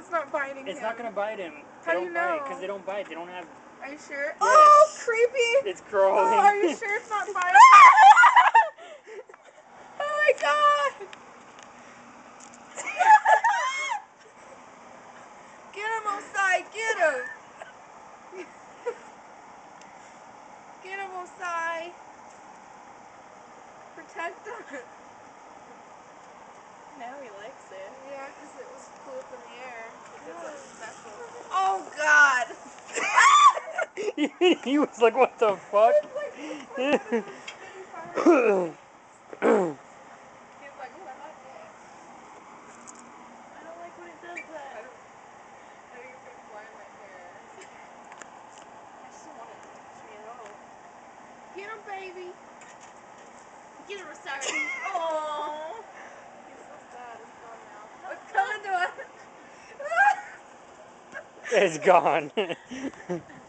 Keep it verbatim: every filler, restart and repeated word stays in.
it's not biting It's him. not gonna bite him. How They do don't you know? bite because they don't bite. They don't have. Are you sure? Yes. Oh, creepy! It's crawling. Oh, are you sure it's not biting? Oh my god! Get him, Osai! Get him! Get him, Osai! Protect him! Now he likes it. Yeah, because it was cool up in the air. Oh god! He was like, what the fuck? He's like, what about that? I don't like when it does that. I, don't, I think it's gonna fly in my hair. I just don't want it to touch me at all. Get him, baby! Get him, Osiris. Aww! He's so sad. It's gone now. It's coming to us! It's gone.